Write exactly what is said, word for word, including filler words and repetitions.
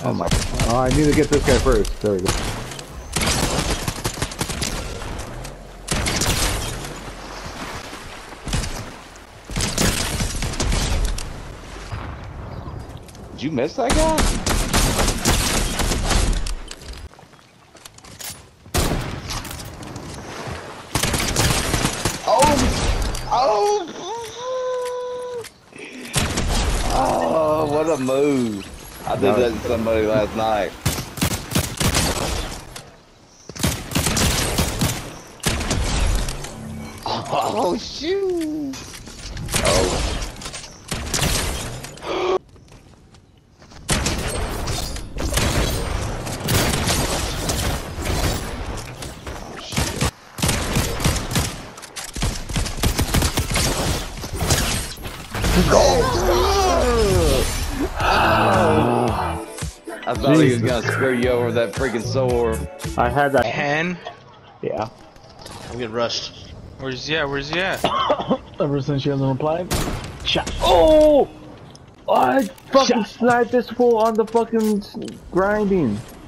Oh my. Oh, I need to get this guy first. There we go. Did you miss that guy? Oh! Oh! Oh, what a move. I did that to somebody last night. Oh, shoot! Oh. I thought Jesus. He was gonna screw you over with that freaking sword. I had that. Hen? Yeah. I'm getting rushed. Where's he at? Where's he at? Ever since you hasn't replied. Shot. Oh! I fucking Shot. sniped this fool on the fucking grinding.